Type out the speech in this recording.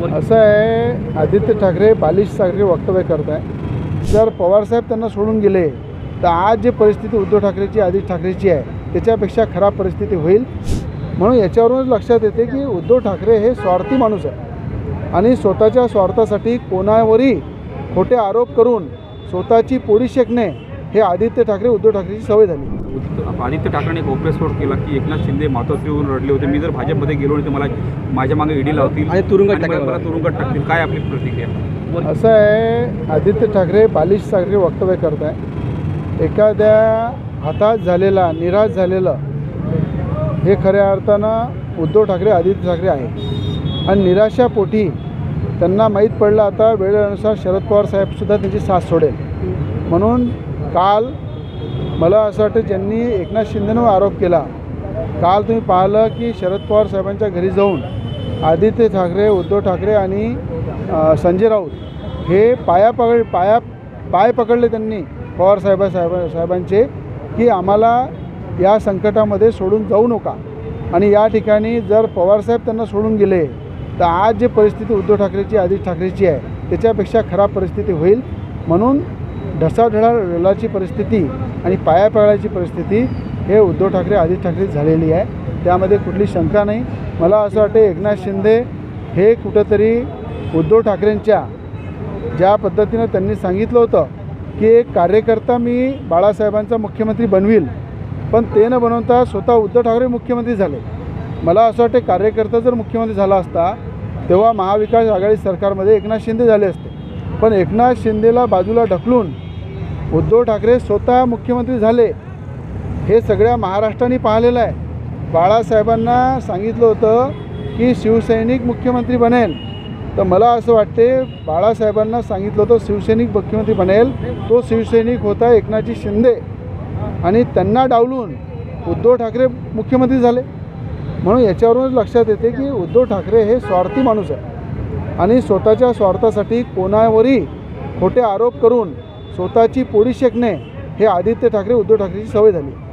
असं आहे, आदित्य ठाकरे बालिश सारखे वक्तव्य करत आहे. जर पवारसाहेब त्यांना सोडून गेले तर आज जे परिस्थिती उद्धव ठाकरेची आदित्य ठाकरेची आहे त्याच्यापेक्षा खराब परिस्थिती होईल. म्हणून याच्यावरूनच लक्षात येते की उद्धव ठाकरे हे स्वार्थी माणूस आहे आणि स्वतःच्या स्वार्थासाठी कोणावरही खोटे आरोप करून स्वतःची पोळी शेकणे हे आदित्य ठाकरे उद्धव ठाकरेची सवय झाली. आदित्य ठाकरेंनी एक गौप्यस्फोट केला की एकनाथ शिंदे मातोश्रीवरून रडले होते, मी जर भाजपमध्ये गेलो नाही तर मला माझ्या मागे ईडी लावतील आणि तुरुंगात टाकतील. काय आपली प्रतिक्रिया? असं आहे, आदित्य ठाकरे बालिश सारखे वक्तव्य करत आहे. एखाद्या हताश झालेला निराश झालेलं हे खऱ्या अर्थानं उद्धव ठाकरे आदित्य ठाकरे आहे आणि निराशापोटी त्यांना माहीत पडलं आता वेळेनुसार शरद पवार साहेबसुद्धा त्यांची साथ सोडेल. म्हणून काल मला असं वाटतं ज्यांनी एकनाथ शिंदेवर आरोप केला, काल तुम्ही पाहिलं की शरद पवार साहेबांच्या घरी जाऊन आदित्य ठाकरे उद्धव ठाकरे आणि संजय राऊत हे पाय पकडले त्यांनी पवार साहेबांचे की आम्हाला या संकटामध्ये सोडून जाऊ नका. आणि या ठिकाणी जर पवारसाहेब त्यांना सोडून गेले तर आज जे परिस्थिती उद्धव ठाकरेची आदित्य ठाकरेची आहे त्याच्यापेक्षा खराब परिस्थिती होईल. म्हणून ढसाढळाची परिस्थिती आणि पाया पडायची परिस्थिती हे उद्धव ठाकरे आदित्य ठाकरे झालेली आहे, त्यामध्ये कुठली शंका नाही. मला असं वाटतं एकनाथ शिंदे हे कुठंतरी उद्धव ठाकरेंच्या ज्या पद्धतीनं त्यांनी सांगितलं होतं की एक कार्यकर्ता मी बाळासाहेबांचा मुख्यमंत्री बनवील, पण ते न बनवता स्वतः उद्धव ठाकरे मुख्यमंत्री झाले. मला असं वाटतं कार्यकर्ता जर मुख्यमंत्री झाला असता तेव्हा महाविकास आघाडी सरकारमध्ये एकनाथ शिंदे झाले असते, पण एकनाथ शिंदेला बाजूला ढकलून उद्धव ठाकरे स्वतः मुख्यमंत्री झाले. हे सगळ्या महाराष्ट्राने पाहिलेलं आहे. बाळासाहेबांना सांगितलं होतं की शिवसैनिक मुख्यमंत्री बनेल, तर मला असं वाटते बाळासाहेबांना सांगितलं होतं शिवसैनिक मुख्यमंत्री बनेल, तो शिवसैनिक होता एकनाथजी शिंदे आणि त्यांना डावलून उद्धव ठाकरे मुख्यमंत्री झाले. म्हणून याच्यावरूनच लक्षात येते की उद्धव ठाकरे हे स्वार्थी माणूस आहे आणि स्वतःच्या स्वार्थासाठी कोणावरही खोटे आरोप करून स्वतःची पोळी शेकणे हे आदित्य ठाकरे उद्धव ठाकरेची सवय झाली.